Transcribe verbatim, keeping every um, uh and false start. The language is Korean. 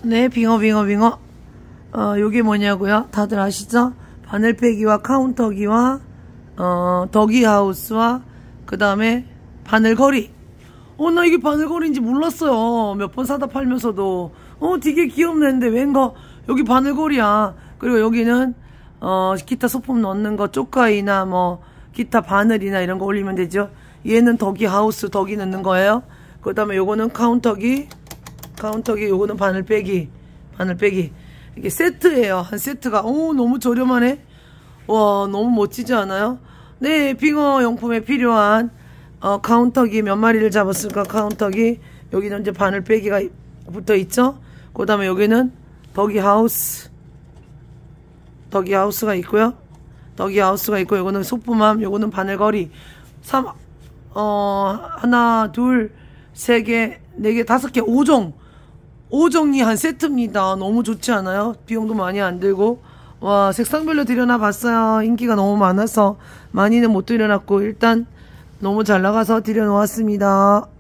네, 빙어, 빙어, 빙어. 어, 요게 뭐냐고요? 다들 아시죠? 바늘빼기와 카운터기와, 어, 더기하우스와, 그 다음에 바늘거리. 어, 나 이게 바늘거리인지 몰랐어요. 몇 번 사다 팔면서도. 어, 되게 귀엽네 했는데, 왠가, 여기 바늘거리야. 그리고 여기는, 어, 기타 소품 넣는 거, 쪽가이나 뭐, 기타 바늘이나 이런 거 올리면 되죠. 얘는 더기하우스, 더기 넣는 거예요. 그 다음에 요거는 카운터기, 카운터기, 요거는 바늘빼기, 바늘빼기. 이게 세트예요. 한 세트가. 오, 너무 저렴하네. 와, 너무 멋지지 않아요? 네, 빙어 용품에 필요한 어, 카운터기 몇 마리를 잡았을까? 카운터기. 여기는 이제 바늘빼기가 붙어 있죠. 그 다음에 여기는 더기하우스, 더기하우스가 있고요. 더기하우스가 있고, 요거는 소품함, 요거는 바늘거리. 삼, 어, 하나, 둘, 세 개, 네 개, 다섯 개, 오 종. 오 종이 한 세트입니다. 너무 좋지 않아요? 비용도 많이 안 들고. 와, 색상별로 들여놔 봤어요. 인기가 너무 많아서 많이는 못 들여놨고, 일단 너무 잘 나가서 들여놓았습니다.